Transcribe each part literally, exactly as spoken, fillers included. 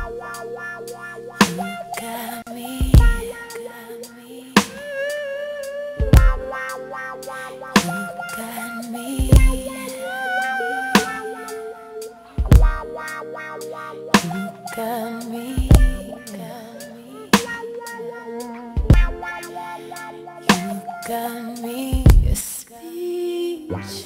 got me, got me. You got me. You got me. You got me speechless.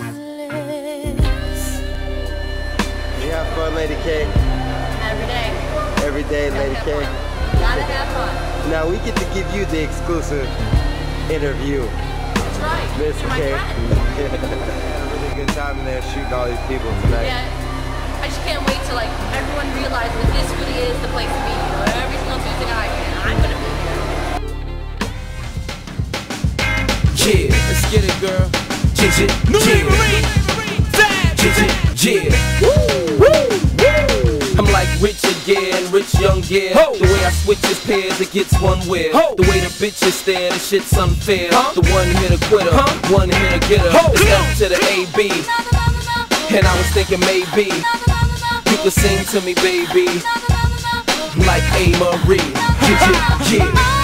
You have fun, Lady K? Every day. Every day, Lady K? Gotta have fun. Now we get to give you the exclusive interview. That's right. Miss You're my K. friend. Yeah, a really good time in there shooting all these people tonight. Yeah. I just can't wait till like everyone realizes that this really is the place to be. You know, every single Tuesday night, and I'm gonna be here. Yeah, let's get it, girl. Yeah, yeah, yeah. Woo, woo. I'm like rich again, rich young yeah. Ho. The way I switch his pairs, it gets one wear. Ho. The way the bitches stare, the shit's unfair. Huh? The one hitter quitter, huh? One hitter getter. It's F to the A B. And I was thinking maybe you could sing to me, baby, like A. Marie. Yeah, yeah, yeah.